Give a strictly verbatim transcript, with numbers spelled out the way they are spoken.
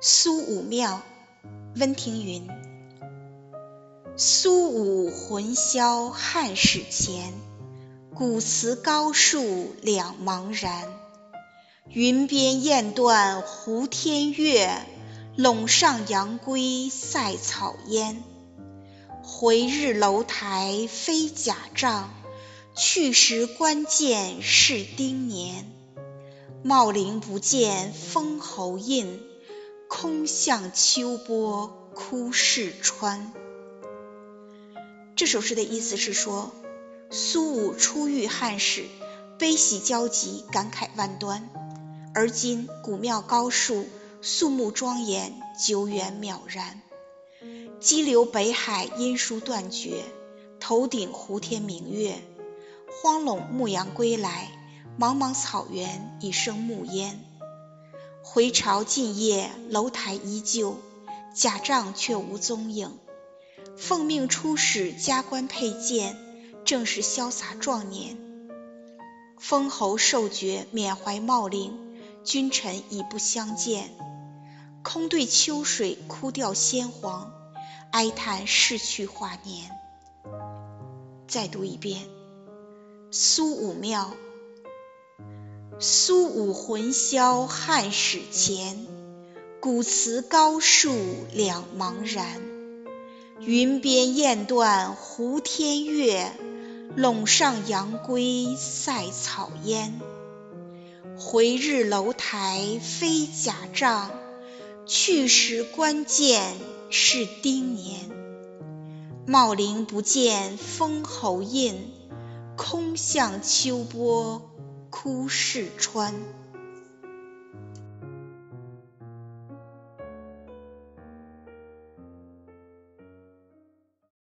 苏武庙，温庭筠。苏武魂销汉史前，古祠高树两茫然。云边雁断胡天月，陇上阳归塞草烟。回日楼台飞甲帐，去时关键是丁年。茂陵不见封侯印，空向秋波哭逝川。这首诗的意思是说，苏武初遇汉室，悲喜交集，感慨万端。而今古庙高树，肃穆庄严，久远渺然。激流北海音书断绝，头顶胡天明月。荒陇牧羊归来，茫茫草原已生暮烟。回朝尽夜，楼台依旧，甲帐却无踪影。奉命出使加官佩剑，正是潇洒壮年。封侯受爵，缅怀茂陵，君臣已不相见。空对秋水哭吊先皇，哀叹逝去华年。再读一遍。苏武庙，苏武魂销汉史前，古祠高树两茫然。云边雁断胡天月，陇上阳归塞草烟。回日楼台飞甲帐，去时关键是丁年。茂陵不见封侯印，空向秋波哭逝川。